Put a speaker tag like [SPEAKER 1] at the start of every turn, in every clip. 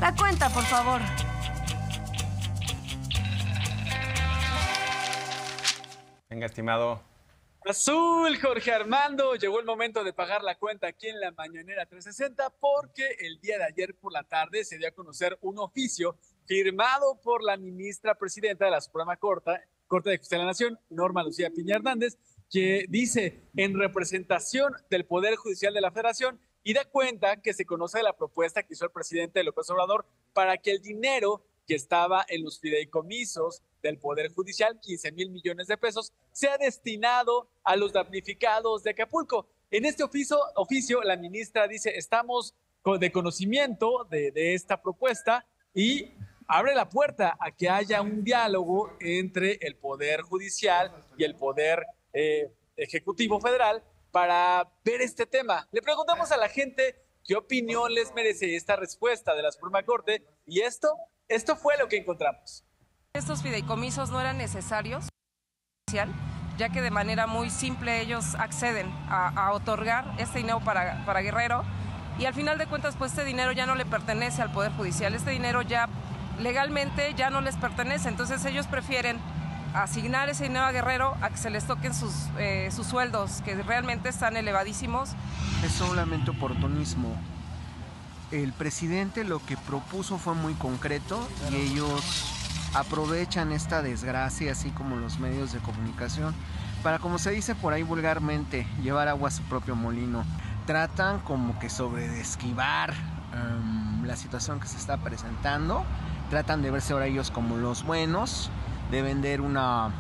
[SPEAKER 1] La cuenta, por favor.
[SPEAKER 2] Venga, estimado.
[SPEAKER 3] Azul, Jorge Armando, llegó el momento de pagar la cuenta aquí en la Mañanera 360 porque el día de ayer por la tarde se dio a conocer un oficio firmado por la ministra presidenta de la Suprema Corte de Justicia de la Nación, Norma Lucía Piña Hernández, que dice en representación del Poder Judicial de la Federación y da cuenta que se conoce de la propuesta que hizo el presidente López Obrador para que el dinero que estaba en los fideicomisos del Poder Judicial, 15,000 millones de pesos, sea destinado a los damnificados de Acapulco. En este oficio la ministra dice, estamos de conocimiento de esta propuesta y abre la puerta a que haya un diálogo entre el Poder Judicial y el Poder Ejecutivo Federal para ver este tema. Le preguntamos a la gente qué opinión les merece esta respuesta de la Suprema Corte y esto fue lo que encontramos.
[SPEAKER 4] Estos fideicomisos no eran necesarios, ya que de manera muy simple ellos acceden a otorgar este dinero para Guerrero y al final de cuentas pues este dinero ya no le pertenece al Poder Judicial, este dinero ya legalmente ya no les pertenece, entonces ellos prefieren asignar ese dinero a Guerrero a que se les toquen sus sueldos que realmente están elevadísimos.
[SPEAKER 5] Es solamente oportunismo. El presidente lo que propuso fue muy concreto y ellos aprovechan esta desgracia, así como los medios de comunicación, para, como se dice por ahí vulgarmente, llevar agua a su propio molino. Tratan como que de esquivar la situación que se está presentando, tratan de verse ahora ellos como los buenos, de vender una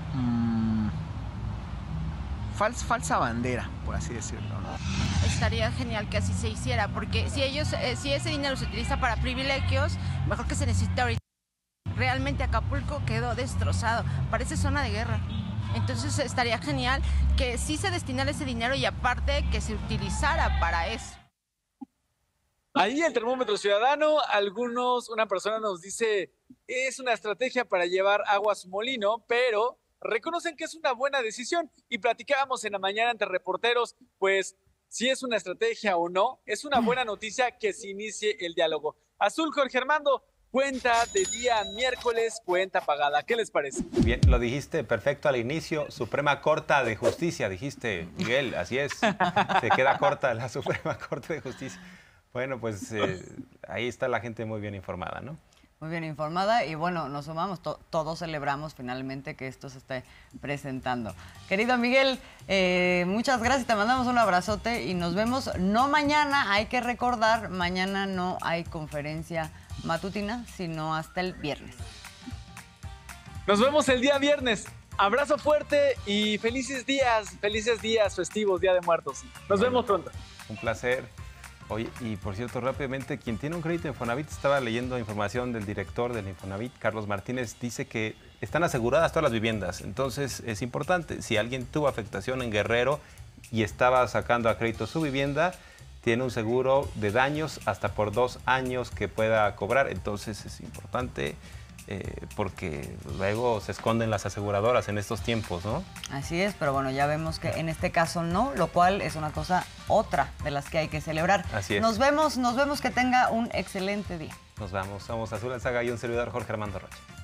[SPEAKER 5] falsa bandera, por así decirlo, ¿no?
[SPEAKER 6] Estaría genial que así se hiciera, porque si ese dinero se utiliza para privilegios, mejor que se necesita ahorita. Realmente Acapulco quedó destrozado, parece zona de guerra. Entonces estaría genial que sí se destinara ese dinero y aparte que se utilizara para eso.
[SPEAKER 3] Ahí el termómetro ciudadano, una persona nos dice, es una estrategia para llevar agua a su molino, pero reconocen que es una buena decisión y platicábamos en la mañana ante reporteros, pues si es una estrategia o no, es una buena noticia que se inicie el diálogo. Azul, Jorge Armando, cuenta de día miércoles, cuenta pagada. ¿Qué les parece?
[SPEAKER 2] Bien, lo dijiste perfecto al inicio. Suprema Corte de Justicia, dijiste, Miguel, así es. Se queda corta la Suprema Corte de Justicia. Bueno, pues ahí está la gente muy bien informada, ¿no?
[SPEAKER 7] Muy bien informada y bueno, nos sumamos, todos celebramos finalmente que esto se esté presentando. Querido Miguel, muchas gracias, te mandamos un abrazote y nos vemos no mañana, hay que recordar, mañana no hay conferencia matutina, sino hasta el viernes.
[SPEAKER 3] Nos vemos el día viernes. Abrazo fuerte y felices días festivos, Día de Muertos. Nos vemos pronto.
[SPEAKER 2] Un placer. Oye, y por cierto, rápidamente, quien tiene un crédito en Infonavit, estaba leyendo información del director del Infonavit, Carlos Martínez, dice que están aseguradas todas las viviendas. Entonces, es importante, si alguien tuvo afectación en Guerrero y estaba sacando a crédito su vivienda, tiene un seguro de daños hasta por 2 años que pueda cobrar. Entonces, es importante porque luego se esconden las aseguradoras en estos tiempos, ¿no?
[SPEAKER 7] Así es, pero bueno, ya vemos que en este caso no, lo cual es una cosa otra de las que hay que celebrar.
[SPEAKER 2] Así es.
[SPEAKER 7] Nos vemos, que tenga un excelente día.
[SPEAKER 2] Nos vamos, somos Azul Alzaga y un servidor Jorge Armando Rocha.